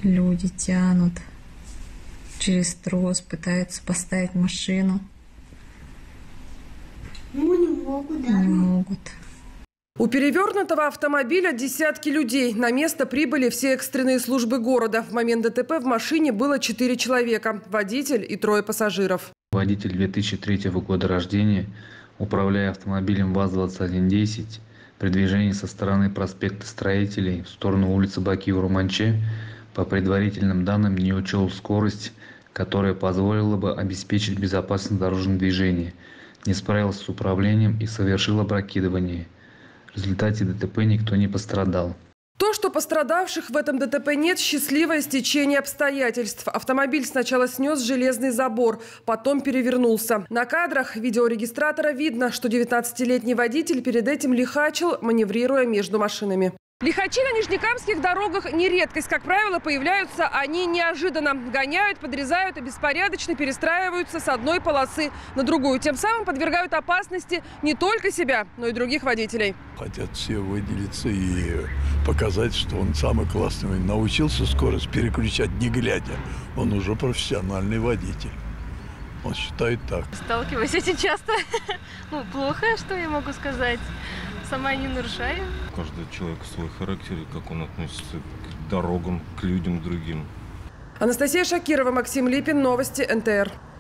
Люди тянут через трос, пытаются поставить машину. Ну, не могут, да. Не могут. У перевернутого автомобиля десятки людей. На место прибыли все экстренные службы города. В момент ДТП в машине было 4 человека. Водитель и 3 пассажиров. Водитель 2003 года рождения, управляя автомобилем ВАЗ-2110, при движении со стороны проспекта Строителей в сторону улицы Бакиева-Руманче, по предварительным данным, не учел скорость, которая позволила бы обеспечить безопасность дорожного движения, не справился с управлением и совершил опрокидывание. В результате ДТП никто не пострадал. То, что пострадавших в этом ДТП нет, счастливое стечение обстоятельств. Автомобиль сначала снес железный забор, потом перевернулся. На кадрах видеорегистратора видно, что 19-летний водитель перед этим лихачил, маневрируя между машинами. Лихачи на нижнекамских дорогах не редкость. Как правило, появляются они неожиданно. Гоняют, подрезают и беспорядочно перестраиваются с одной полосы на другую. Тем самым подвергают опасности не только себя, но и других водителей. Хотят все выделиться и показать, что он самый классный. Научился скорость переключать не глядя. Он уже профессиональный водитель. Он считает так. Сталкиваюсь очень часто. Ну, плохо, что я могу сказать. Сама не нарушаю. Каждый человек свой характер, как он относится к дорогам, к людям другим. Анастасия Шакирова, Максим Липин. Новости НТР.